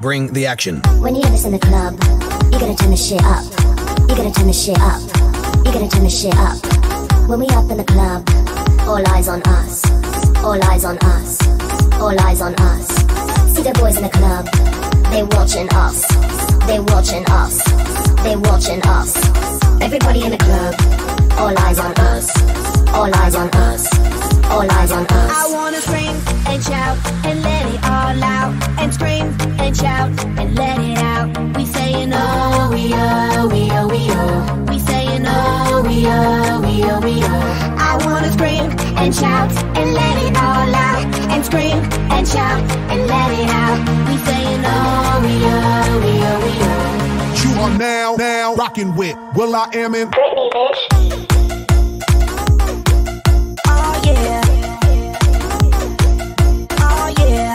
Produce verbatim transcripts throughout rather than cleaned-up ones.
Bring the action. When you hear this in the club, you gotta turn the shit up. You gotta turn the shit up. You gotta turn the shit up. When we up in the club, all eyes on us. All eyes on us. All eyes on us. See the boys in the club, they watching us. They watching us. They watching us. Everybody in the club, all eyes on us. All eyes on us. All eyes on us. I wanna scream and shout and let it all out. And scream and shout and let it out. We saying oh, we oh, we oh, we oh. We saying oh, we oh, we oh, we oh. I wanna scream and shout and let it all out. And scream and shout and let it out. We saying oh, we oh, we oh, we oh. You are now, now rocking with Will I Am in Britney, bitch. Oh yeah. Oh yeah.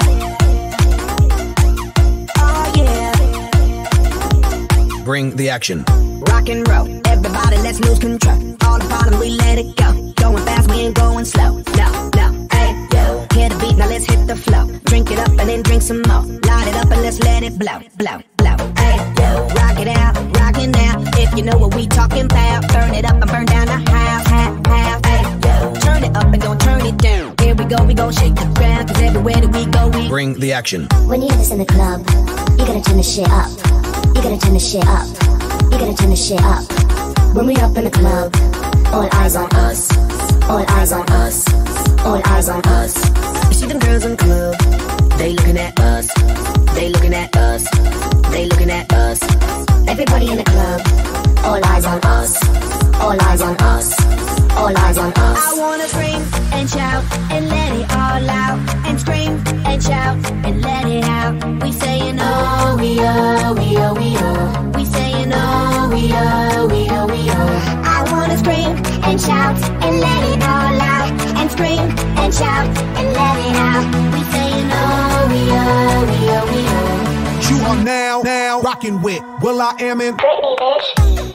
Oh yeah. Bring the action. Rock and roll, everybody let's lose control. All the bottom we let it go. Going fast, we ain't going slow. No, no, hey, yo. Hear the beat, now let's hit the flow. Drink it up and then drink some more. Light it up and let's let it blow, blow, blow. Hey, yo. Rock it out, rock it now. If you know what we talking about. Burn it up and burn down the house, house, house. Hey, yo. Turn it up and don't turn it down. Here we go, we gon' shake the ground. Cause everywhere that we go, we Bring the action. When you hear this in the club, you gotta turn the shit up. You gotta turn the shit up. You gotta turn the shit up. When we up in the club, all eyes on us. All eyes on us. All eyes on us. You see them girls in the club, they looking at us. They looking at us. They looking at us. Everybody in the club, all eyes on us. All eyes on us. All eyes on us. I wanna scream and shout and let it all out. And scream and shout and let it out. We saying oh, we oh, we oh, we oh. We saying oh, we oh, we oh, we oh. I wanna scream and shout and let it all out. And scream and shout and let it out. We saying oh, we oh, we oh, we oh. You are now, now rocking with Will I Am in Britney, bitch.